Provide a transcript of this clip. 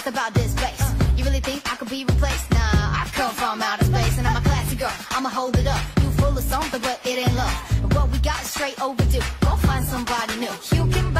just about this place. You really think I could be replaced? Nah, I come from outer space, and I'm a classy girl. I'ma hold it up. You full of something, but it ain't love. What we got is straight overdue. Go find somebody new. You can